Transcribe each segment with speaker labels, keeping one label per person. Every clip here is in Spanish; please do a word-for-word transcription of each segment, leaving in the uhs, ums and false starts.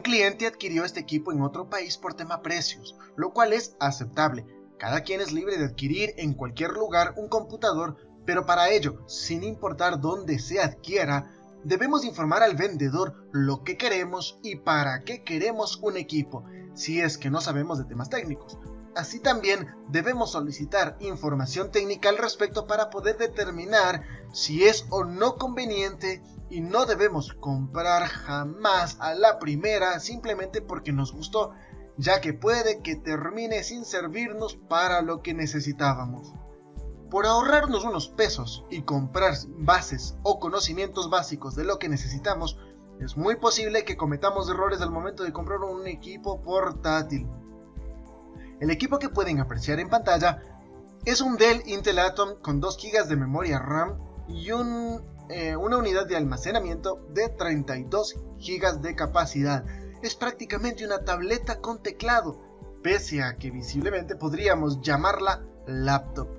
Speaker 1: cliente adquirió este equipo en otro país por tema precios, lo cual es aceptable. Cada quien es libre de adquirir en cualquier lugar un computador, pero para ello, sin importar dónde se adquiera, debemos informar al vendedor lo que queremos y para qué queremos un equipo, si es que no sabemos de temas técnicos. Así también debemos solicitar información técnica al respecto para poder determinar si es o no conveniente, y no debemos comprar jamás a la primera simplemente porque nos gustó, ya que puede que termine sin servirnos para lo que necesitábamos. Por ahorrarnos unos pesos y comprar bases o conocimientos básicos de lo que necesitamos, es muy posible que cometamos errores al momento de comprar un equipo portátil. El equipo que pueden apreciar en pantalla es un Dell Intel Atom con dos gigas de memoria RAM y un, eh, una unidad de almacenamiento de treinta y dos gigas de capacidad. Es prácticamente una tableta con teclado, pese a que visiblemente podríamos llamarla laptop.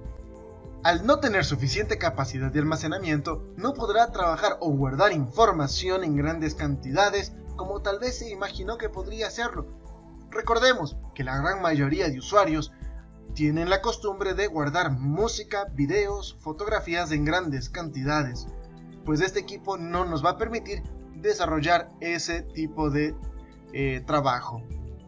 Speaker 1: Al no tener suficiente capacidad de almacenamiento, no podrá trabajar o guardar información en grandes cantidades como tal vez se imaginó que podría hacerlo. Recordemos que la gran mayoría de usuarios tienen la costumbre de guardar música, videos, fotografías en grandes cantidades, pues este equipo no nos va a permitir desarrollar ese tipo de eh, trabajo.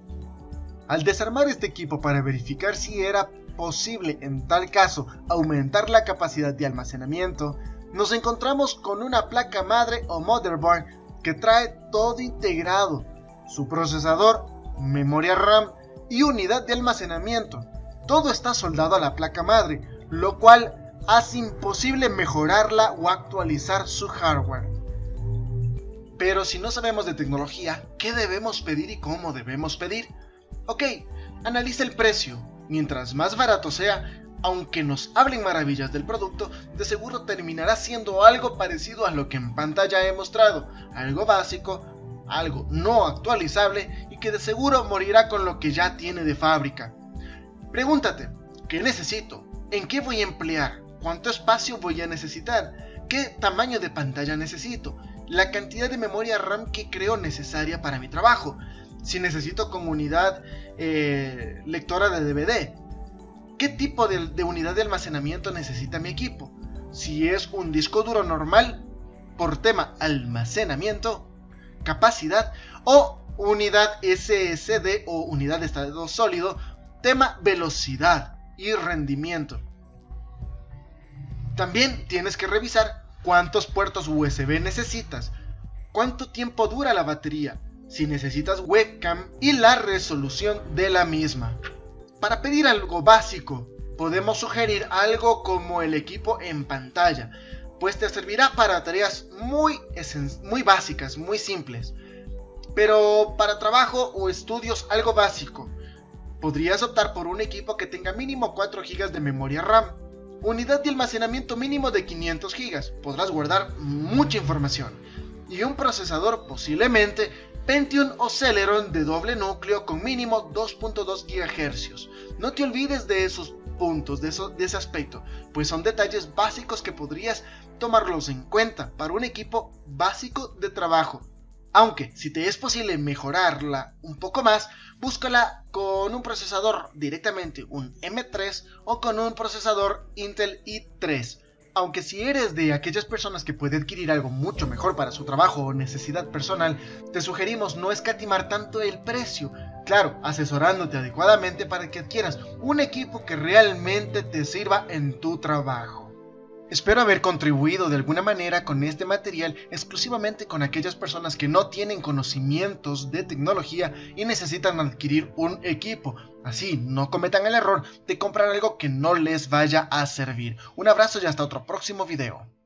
Speaker 1: Al desarmar este equipo para verificar si era posible en tal caso aumentar la capacidad de almacenamiento, nos encontramos con una placa madre o motherboard que trae todo integrado, su procesador, memoria RAM y unidad de almacenamiento. Todo está soldado a la placa madre, lo cual hace imposible mejorarla o actualizar su hardware. Pero si no sabemos de tecnología, ¿qué debemos pedir y cómo debemos pedir? Ok, analiza el precio. Mientras más barato sea, aunque nos hablen maravillas del producto, de seguro terminará siendo algo parecido a lo que en pantalla he mostrado, algo básico, algo no actualizable y que de seguro morirá con lo que ya tiene de fábrica. Pregúntate, ¿qué necesito? ¿En qué voy a emplear? ¿Cuánto espacio voy a necesitar? ¿Qué tamaño de pantalla necesito? La cantidad de memoria RAM que creo necesaria para mi trabajo. Si necesito con unidad eh, lectora de D V D. ¿Qué tipo de, de unidad de almacenamiento necesita mi equipo? Si es un disco duro normal, por tema almacenamiento, capacidad, o unidad S S D o unidad de estado sólido, tema velocidad y rendimiento. También tienes que revisar cuántos puertos U S B necesitas, cuánto tiempo dura la batería, si necesitas webcam y la resolución de la misma. Para pedir algo básico, podemos sugerir algo como el equipo en pantalla, pues te servirá para tareas muy, muy básicas, muy simples. Pero para trabajo o estudios algo básico, podrías optar por un equipo que tenga mínimo cuatro gigas de memoria RAM, unidad de almacenamiento mínimo de quinientos gigas, podrás guardar mucha información, y un procesador posiblemente Pentium o Celeron de doble núcleo con mínimo dos punto dos gigahercios. No te olvides de esos puntos, de, eso, de ese aspecto, pues son detalles básicos que podrías tomarlos en cuenta para un equipo básico de trabajo. Aunque si te es posible mejorarla un poco más, búscala con un procesador directamente un M tres o con un procesador Intel i tres. Aunque si eres de aquellas personas que puede adquirir algo mucho mejor para su trabajo o necesidad personal, te sugerimos no escatimar tanto el precio, claro, asesorándote adecuadamente para que adquieras un equipo que realmente te sirva en tu trabajo. Espero haber contribuido de alguna manera con este material exclusivamente con aquellas personas que no tienen conocimientos de tecnología y necesitan adquirir un equipo. Así no cometan el error de comprar algo que no les vaya a servir. Un abrazo y hasta otro próximo video.